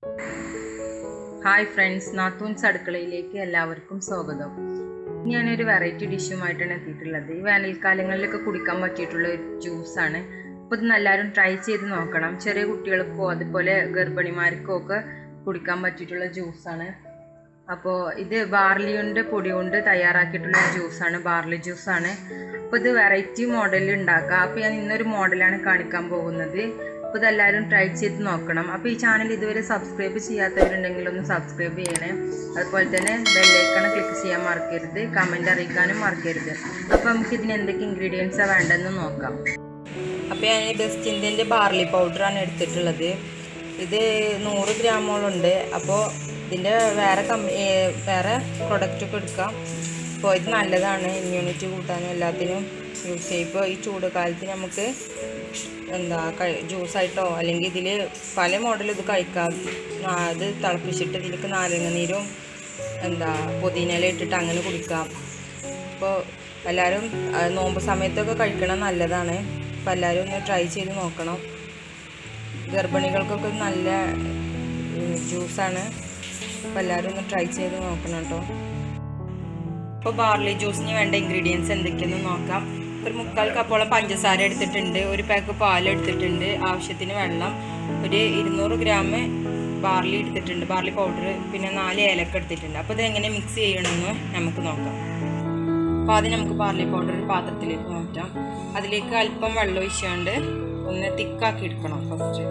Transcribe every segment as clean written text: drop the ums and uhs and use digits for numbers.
Hi friends, നാത്തൂൻസ് അടുക്കളയിലേക്ക് എല്ലാവർക്കും സ്വാഗതം. ഞാനൊരു വെറൈറ്റി ഡിഷുമായിട്ടാണ് എത്തിയിട്ടുള്ളത്. ഈ വേനൽക്കാലങ്ങളിലൊക്കെ കുടിക്കാൻ പറ്റിയിട്ടുള്ള ഒരു ജ്യൂസാണ്. അപ്പോൾ ഇത് എല്ലാവരും ട്രൈ ചെയ്ത് നോക്കണം. ചെറിയ കുട്ടികൾക്കോ അതുപോലെ ഗർഭിണിമാർക്കോ ഒക്കെ കുടിക്കാൻ പറ്റിയിട്ടുള്ള ജ്യൂസാണ്. അപ്പോൾ ഇത് ബാർലിയുടെ പൊടി കൊണ്ട് തയ്യാറാക്കിയിട്ടുള്ള ജ്യൂസാണ്, ബാർലി ജ്യൂസാണ്. അപ്പോൾ ഇത് വെറൈറ്റി മോഡലിൽ ഉണ്ടാക്കാം. അപ്പോൾ ഞാൻ ഇന്നൊരു മോഡലാണ് കാണിക്കാൻ പോകുന്നത്. അപ്പോൾ ഇതെല്ലാവരും ട്രൈ ചെയ്ത് നോക്കണം. അപ്പോൾ ഈ ചാനൽ ഇതുവരെ സബ്സ്ക്രൈബ് ചെയ്യാത്തവരുണ്ടെങ്കിൽ ഒന്ന് സബ്സ്ക്രൈബ് ചെയ്യണേ. അതുപോലെ തന്നെ ബെല്ലൈക്കൺ ക്ലിക്ക് ചെയ്യാൻ മറക്കരുത്, കമൻറ്റ് അറിയിക്കാനും മറക്കരുത്. അപ്പോൾ നമുക്ക് ഇതിന് എന്തൊക്കെ ഇൻഗ്രീഡിയൻസാണ് വേണ്ടതെന്ന് നോക്കാം. അപ്പോൾ ഞാൻ ബെസ്റ്റിൻ്റെ ബാർലി പൗഡറാണ് എടുത്തിട്ടുള്ളത്. ഇത് 100 ഗ്രാമോളുണ്ട്. അപ്പോൾ ഇതിൻ്റെ വേറെ പ്രൊഡക്റ്റൊക്കെ എടുക്കാം. അപ്പോൾ ഇത് നല്ലതാണ്, ഇമ്മ്യൂണിറ്റി കൂട്ടാനും എല്ലാത്തിനും യൂസ് ചെയ്യും. ഇപ്പോൾ ഈ ചൂട് കാലത്ത് നമുക്ക് ജ്യൂസായിട്ടോ അല്ലെങ്കിൽ ഇതിൽ പല മോഡലും ഇത് കഴിക്കാം. അത് തിളപ്പിച്ചിട്ട് ഇതിലേക്ക് നാരങ്ങ നീരും പുതിനയില ഇട്ടിട്ട് അങ്ങനെ കുടിക്കാം. അപ്പോൾ എല്ലാവരും നോമ്പ് സമയത്തൊക്കെ കഴിക്കണം, നല്ലതാണ്. അപ്പോൾ എല്ലാവരും ഒന്ന് ട്രൈ ചെയ്ത് നോക്കണം. ഗർഭിണികൾക്കൊക്കെ നല്ല ജ്യൂസാണ്. അപ്പോൾ എല്ലാവരും ഒന്ന് ട്രൈ ചെയ്ത് നോക്കണം കേട്ടോ. അപ്പോൾ ബാർലി ജ്യൂസിന് വേണ്ട ഇൻഗ്രീഡിയൻസ് എന്തൊക്കെയെന്ന് നോക്കാം. ഒരു 3/4 കപ്പോളം പഞ്ചസാര എടുത്തിട്ടുണ്ട്, ഒരു പാക്ക് പാൽ എടുത്തിട്ടുണ്ട്, ആവശ്യത്തിന് വെള്ളം, ഒരു 200 ഗ്രാം ബാർലി എടുത്തിട്ടുണ്ട്, ബാർലി പൗഡർ, പിന്നെ 4 ഏലക്ക എടുത്തിട്ടുണ്ട്. അപ്പോൾ ഇതെങ്ങനെ മിക്സ് ചെയ്യണമെന്ന് നമുക്ക് നോക്കാം. അപ്പോൾ ആദ്യം നമുക്ക് ബാർലി പൗഡർ ഒരു പാത്രത്തിലേക്ക് മാറ്റാം. അതിലേക്ക് അല്പം വെള്ളം ഒഴിച്ചുകൊണ്ട് ഒന്ന് തിക്കാക്കി എടുക്കണം. ഫസ്റ്റ്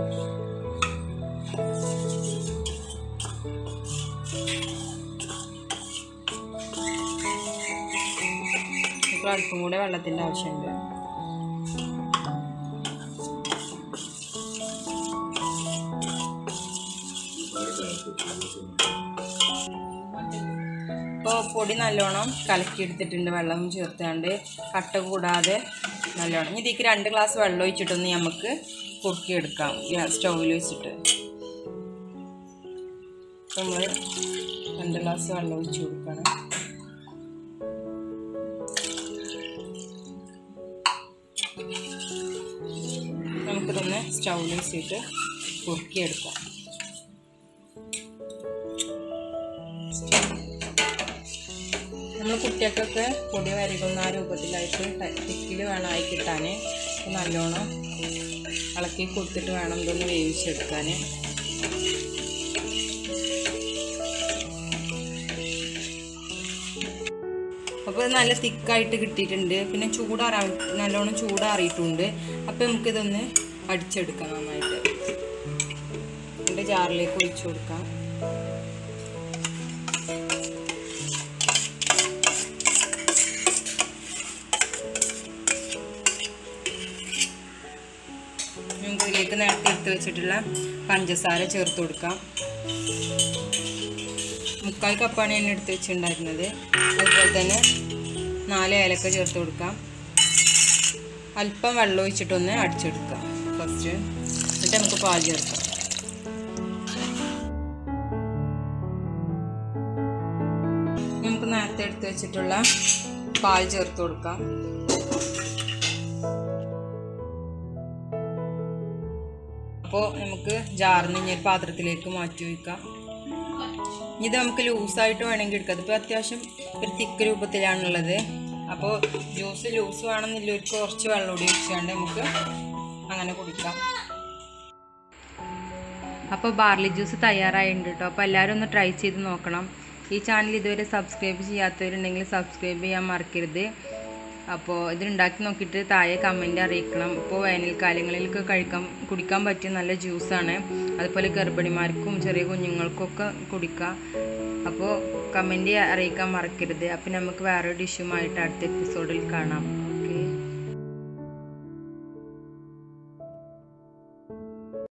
അല്പം കൂടെ വെള്ളത്തിൻ്റെ ആവശ്യമുണ്ട്. ഇപ്പോൾ പൊടി നല്ലോണം കലക്കിയെടുത്തിട്ടുണ്ട്, വെള്ളം ചേർത്താണ്ട് കട്ട കൂടാതെ നല്ലോണം. ഇനി ഇതിലേക്ക് 2 ഗ്ലാസ് വെള്ളം ഒഴിച്ചിട്ടൊന്ന് നമുക്ക് കുറുക്കിയെടുക്കാം സ്റ്റൗവിൽ വെച്ചിട്ട്. നമ്മൾ 2 ഗ്ലാസ് വെള്ളം ഒഴിച്ച് കൊടുക്കണം. നമുക്കിതൊന്ന് സ്റ്റൗവിൽ വെച്ചിട്ട് കുറുക്കിയെടുക്കാം. നമ്മൾ കുട്ടികൾക്കൊക്കെ പൊടി വരകുന്ന ആ രൂപത്തിലായിട്ട് തിക്കിൽ വേണം ആയി കിട്ടാൻ. നല്ലോണം ഇളക്കി കൊടുത്തിട്ട് വേണം ഇതൊന്ന് വേവിച്ചെടുക്കാൻ. അപ്പോൾ നല്ല തിക്കായിട്ട് കിട്ടിയിട്ടുണ്ട്. പിന്നെ നല്ലോണം ചൂടാറിയിട്ടുണ്ട്. അപ്പോൾ നമുക്കിതൊന്ന് അടിച്ചെടുക്കാം നന്നായിട്ട്. ഇതിൻ്റെ ജാറിലേക്ക് ഒഴിച്ചു കൊടുക്കാം. നമുക്കിതിലേക്ക് നേരത്തെ എടുത്ത് വെച്ചിട്ടുള്ള പഞ്ചസാര ചേർത്ത് കൊടുക്കാം. 3/4 കപ്പാണ് ഞാൻ എടുത്ത് വെച്ചിട്ടുണ്ടായിരുന്നത്. അതുപോലെ തന്നെ 4 ഏലക്ക ചേർത്ത് കൊടുക്കാം. അല്പം വെള്ളം ഒഴിച്ചിട്ടൊന്ന് അടിച്ചെടുക്കാം ഫസ്റ്റ്. എന്നിട്ട് നമുക്ക് പാൽ ചേർക്കാം. നമുക്ക് നേരത്തെ എടുത്ത് വെച്ചിട്ടുള്ള പാൽ ചേർത്ത് കൊടുക്കാം. അപ്പോൾ നമുക്ക് ജാറിന് ഇനി പാത്രത്തിലേക്ക് മാറ്റി വയ്ക്കാം. ഇത് നമുക്ക് ലൂസായിട്ട് വേണമെങ്കിൽ എടുക്കാം. അതിപ്പോൾ അത്യാവശ്യം ഒരു തിക്ക് രൂപത്തിലാണുള്ളത്. അപ്പോൾ ജ്യൂസ് ലൂസ് വേണമെന്നില്ല, ഒരു കുറച്ച് വെള്ളം കൂടി ഒഴിച്ചുകൊണ്ട് നമുക്ക് അങ്ങനെ കുടിക്കാം. അപ്പോൾ ബാർലി ജ്യൂസ് തയ്യാറായിട്ടുണ്ട് കേട്ടോ. അപ്പോൾ എല്ലാവരും ഒന്ന് ട്രൈ ചെയ്ത് നോക്കണം. ഈ ചാനൽ ഇതുവരെ സബ്സ്ക്രൈബ് ചെയ്യാത്തവരുണ്ടെങ്കിൽ സബ്സ്ക്രൈബ് ചെയ്യാൻ മറക്കരുത്. അപ്പോൾ ഇതുണ്ടാക്കി നോക്കിയിട്ട് താഴെ കമൻറ്റ് അറിയിക്കണം. ഇപ്പോൾ വേനൽക്കാലങ്ങളിലൊക്കെ കുടിക്കാൻ പറ്റിയ നല്ല ജ്യൂസാണ്. അതുപോലെ ഗർഭിണിമാർക്കും ചെറിയ കുഞ്ഞുങ്ങൾക്കൊക്കെ കുടിക്കാം. അപ്പോൾ കമൻറ്റ് അറിയിക്കാൻ മറക്കരുത്. അപ്പോൾ നമുക്ക് വേറൊരു ഡിഷുമായിട്ട് അടുത്ത എപ്പിസോഡിൽ കാണാം.